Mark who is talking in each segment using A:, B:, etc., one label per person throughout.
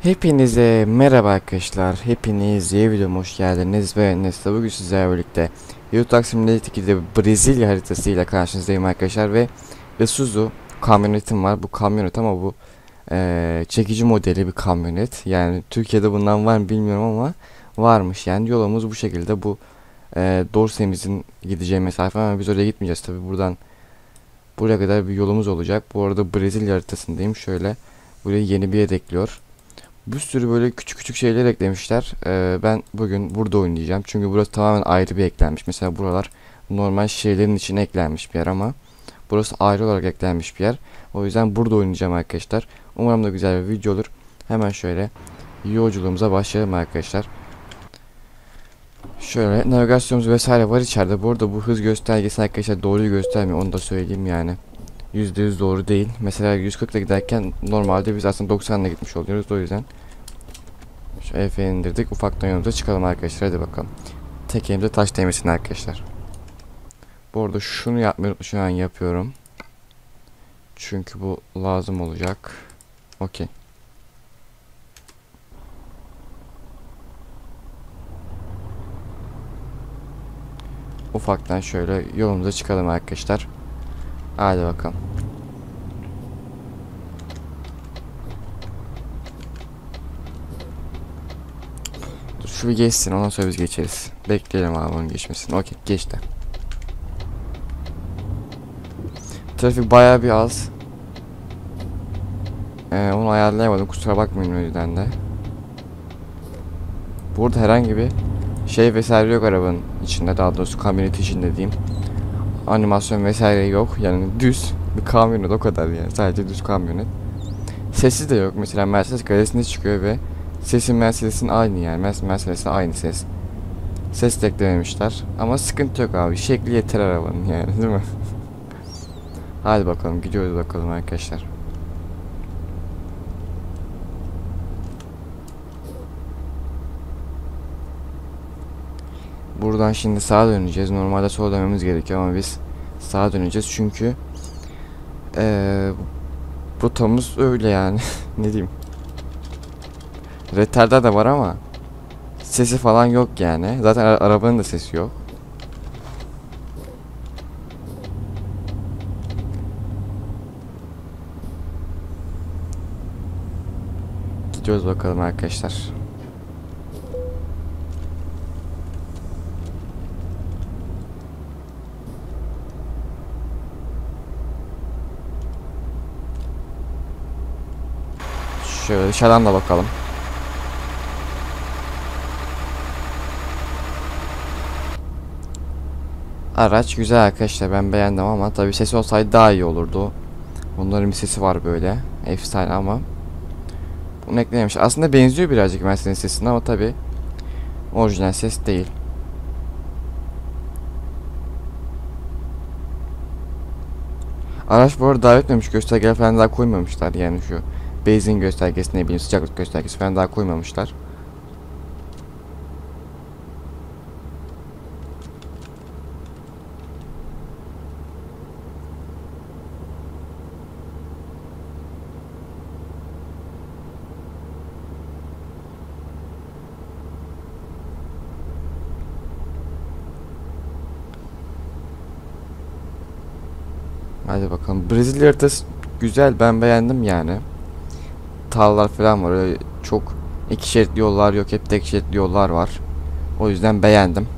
A: Hepinize merhaba arkadaşlar. Hepiniz yeni videoma hoş geldiniz ve Nesli bugün sizlerle birlikte Euro Truck Simulator 2'de Brezilya haritasıyla karşınızdayım arkadaşlar ve Isuzu kamyonetim var. Bu kamyonet ama bu çekici modeli bir kamyonet. Yani Türkiye'de bundan var mı bilmiyorum ama varmış. Yani yolumuz bu şekilde. Bu Dorsemizin gideceği mesafe ama biz oraya gitmeyeceğiz tabi. Buradan buraya kadar bir yolumuz olacak. Bu arada Brezilya haritasındayım. Şöyle buraya yeni bir yer ekliyor. Bir sürü böyle küçük küçük şeyler eklemişler. Ben bugün burada oynayacağım. Çünkü burası tamamen ayrı bir eklenmiş. Mesela buralar normal şeylerin içine eklenmiş bir yer ama burası ayrı olarak eklenmiş bir yer. O yüzden burada oynayacağım arkadaşlar. Umarım da güzel bir video olur. Hemen şöyle yolculuğumuza başlayalım arkadaşlar. Şöyle navigasyonumuz vesaire var içeride. Bu arada bu hız göstergesi arkadaşlar doğruyu göstermiyor. Onu da söyleyeyim yani. %100 doğru değil. Mesela 140 ile giderken normalde biz aslında 90 ile gitmiş oluyoruz. O yüzden şu F'yi indirdik. Ufaktan yolumuza çıkalım arkadaşlar. Hadi bakalım. Tek elimde taş değmesin arkadaşlar. Bu arada şunu yapmayı şu an yapıyorum. Çünkü bu lazım olacak. Okey. Ufaktan şöyle yolumuza çıkalım arkadaşlar. Hadi bakalım. Dur şu bir geçsin, ondan sonra biz geçeriz. Bekleyelim abi onun geçmesini. Okey, geçti. Trafik bayağı bir az. Onu ayarlayamadım, kusura bakmayın o yüzden de. Burada herhangi bir şey vesaire yok arabanın içinde, daha doğrusu kamyonet içinde diyeyim. Animasyon vesaire yok, yani düz bir kamyonet, o kadar yani, sadece düz kamyonet. Sesi de yok, mesela Mercedes galesinde çıkıyor ve sesi Mercedes'in aynı, yani Mercedes'in aynı ses. Ses de eklememişler ama sıkıntı yok abi, şekli yeter arabanın yani, değil mi? Hadi bakalım, gidiyoruz bakalım arkadaşlar. Buradan şimdi sağa döneceğiz. Normalde sola dönmemiz gerekiyor ama biz sağa döneceğiz çünkü rotamız öyle yani. Ne diyeyim? Retarder de var ama sesi falan yok yani. Zaten arabanın da sesi yok. Gidiyoruz bakalım arkadaşlar. Şöyle dışarıdan da bakalım. Araç güzel arkadaşlar, ben beğendim ama tabii sesi olsaydı daha iyi olurdu. Bunların bir sesi var böyle efsane ama bunu eklememiş. Aslında benziyor birazcık Mercedes sesine ama tabii orijinal ses değil. Araç bu arada daha etmemiş, gösterge falan daha koymamışlar yani şu benzin göstergesi, ne bileyim sıcaklık göstergesi falan daha koymamışlar. Hadi bakalım. Brezilya haritası güzel, ben beğendim yani. Tarlalar falan var, öyle çok iki şeritli yollar yok, hep tek şeritli yollar var. O yüzden beğendim.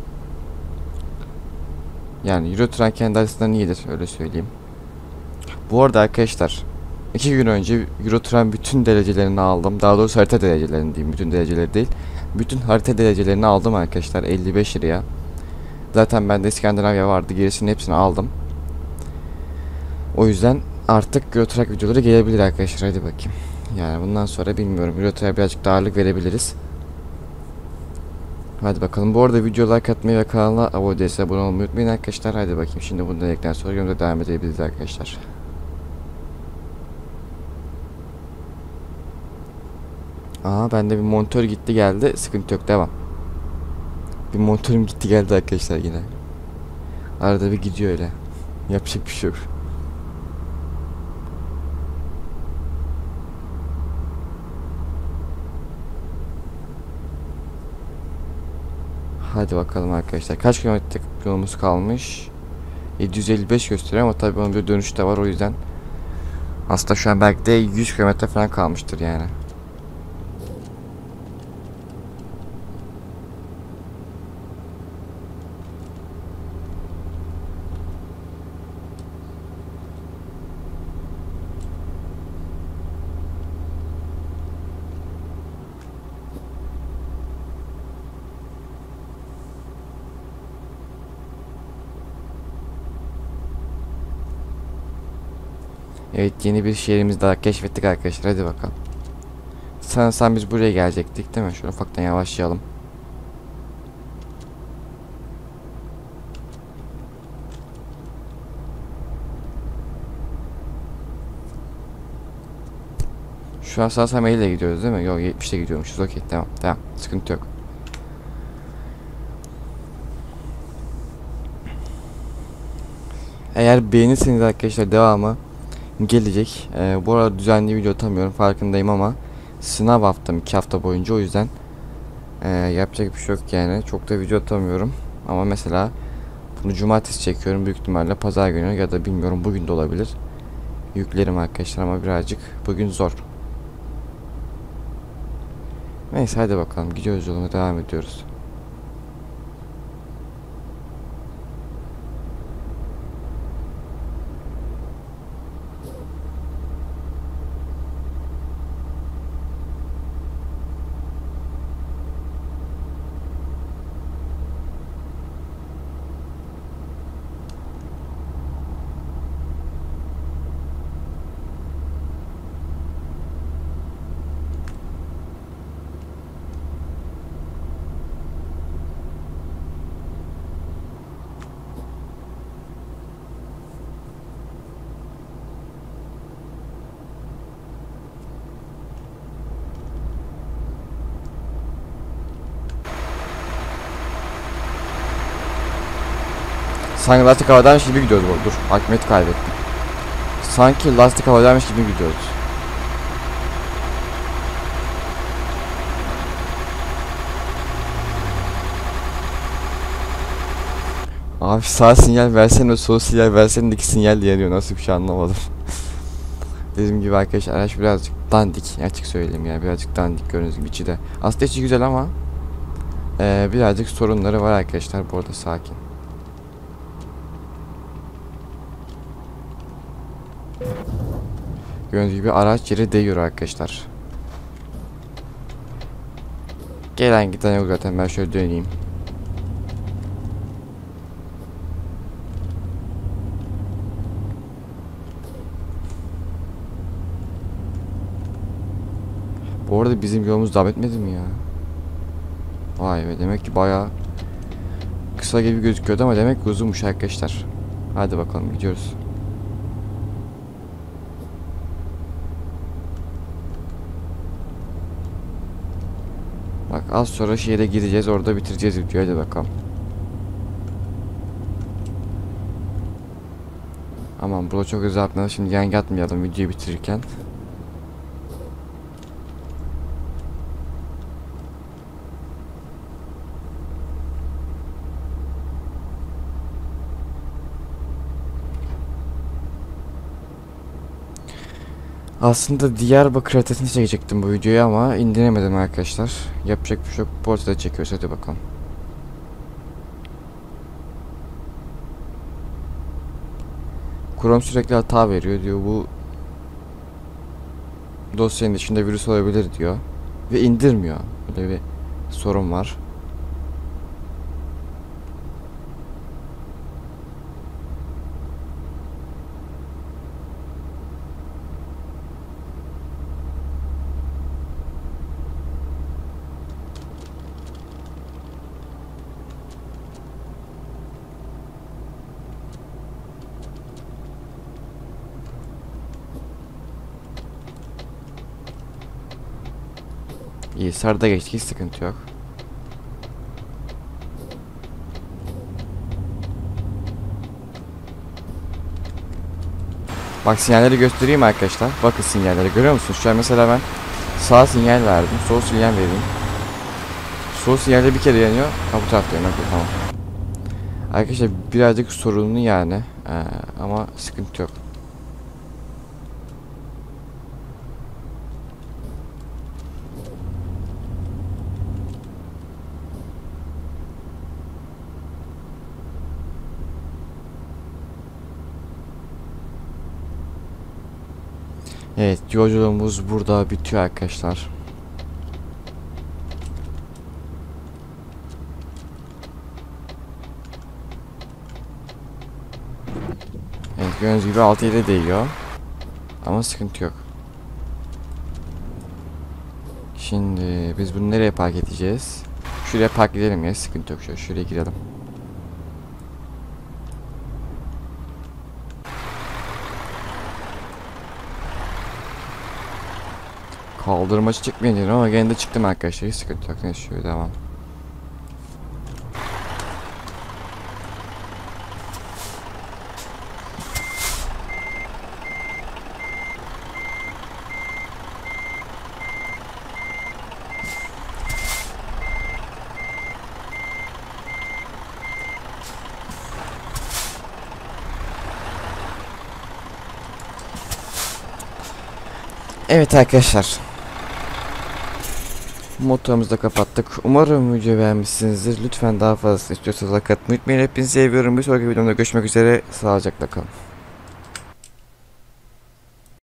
A: Yani Euro Truck kendi açısından iyidir, öyle söyleyeyim. Bu arada arkadaşlar 2 gün önce Euro Truck'ın bütün derecelerini aldım. Daha doğrusu harita derecelerini diyeyim, bütün dereceleri değil. Bütün harita derecelerini aldım arkadaşlar 55 liraya. Zaten bende İskandinavya vardı, gerisini hepsini aldım. O yüzden artık Euro Truck videoları gelebilir arkadaşlar, hadi bakayım. Yani bundan sonra bilmiyorum, Euro Truck'a birazcık daha ağırlık verebiliriz. Hadi bakalım. Bu arada video like atmayı ve kanala abone değilse abone olmayı unutmayın arkadaşlar. Hadi bakayım, şimdi bunu dedikten sonra yolumuza devam edebiliriz arkadaşlar. Aha, bende bir monitör gitti geldi, sıkıntı yok, devam. Bir monitörüm gitti geldi arkadaşlar yine. Arada bir gidiyor öyle. Yapacak bir şey yok. Hadi bakalım arkadaşlar. Kaç kilometre yolumuz kalmış? 755 gösteriyor ama tabii onun bir dönüşü de var, o yüzden. Aslında şu an belki de 100 kilometre falan kalmıştır yani. Evet, yeni bir şehrimiz daha keşfettik arkadaşlar, hadi bakalım. Sanırsam biz buraya gelecektik değil mi? Şöyle ufaktan yavaşlayalım. Şu an sanırsam 50 ile gidiyoruz değil mi? Yok, 70'te gidiyormuşuz. Okey, tamam tamam, sıkıntı yok. Eğer beğenirseniz arkadaşlar devamı gelecek. Bu arada düzenli video atamıyorum, farkındayım, ama sınav haftam 2 hafta boyunca, o yüzden yapacak bir şey yok yani. Çok da video atamıyorum. Ama mesela bunu cumartesi çekiyorum, büyük ihtimalle pazar günü ya da bilmiyorum, bugün de olabilir. Yüklerim arkadaşlar ama birazcık bugün zor. Neyse, hadi bakalım, gidiyoruz, yoluna devam ediyoruz. Sanki lastik havadaymış gibi gidiyoruz bu. Dur, hakimiyeti kaybettim. Sanki lastik havadaymış gibi gidiyoruz. Abi sağ sinyal versene, sol sinyal versene, iki sinyal yanıyor. Nasıl bir şey anlamadım. Dediğim gibi arkadaşlar, araç birazcık dandik, açık söyleyeyim yani, birazcık dandik gördüğünüz gibi. İçi de aslında içi güzel ama birazcık sorunları var arkadaşlar. Bu arada sakin. Gördüğünüz gibi araç yere değiyor arkadaşlar. Gelen giden yok zaten, ben şöyle döneyim. Bu arada bizim yolumuz devam etmedi mi ya? Vay be, demek ki bayağı kısa gibi gözüküyordu ama demek ki uzunmuş arkadaşlar. Hadi bakalım, gidiyoruz. Bak, az sonra şehre gideceğiz, orada bitireceğiz videoyu, hadi bakalım. Aman, burada çok hızlı atmayalım, şimdi yan atmayalım videoyu bitirirken. Aslında Diyarbakır haritasını çekecektim bu videoyu ama indiremedim arkadaşlar. Yapacak bir şey yok. Bu ortada çekiyoruz, hadi bakalım. Chrome sürekli hata veriyor diyor, bu dosyanın içinde virüs olabilir diyor. Ve indirmiyor. Böyle bir sorun var. İyi, sarıda geçtik, hiç sıkıntı yok. Bak, sinyalleri göstereyim arkadaşlar. Bakın, sinyalleri görüyor musunuz? Şu an mesela ben sağ sinyal verdim, sol sinyal vereyim. Sol sinyalde bir kere yanıyor. Ha, bu tarafta yanıyor. Okey, tamam. Arkadaşlar birazcık sorunlu yani. Ama sıkıntı yok. Evet, yolculuğumuz burada bitiyor arkadaşlar. Evet, gördüğünüz gibi 6-7 değiyor. Ama sıkıntı yok. Şimdi biz bunu nereye park edeceğiz? Şuraya park edelim ya, sıkıntı yok. Şuraya girelim. Kaldırmaçı çıkmayacağım ama gene de çıktım arkadaşlar. Hiç sıkıntı yok. Neyse, şöyle devam. Evet arkadaşlar. Motorumuzu da kapattık. Umarım video beğenmişsinizdir. Lütfen daha fazlasını istiyorsanız like atmayı unutmayın. Hepinizi seviyorum. Bir sonraki videomda görüşmek üzere. Sağlıcakla kalın.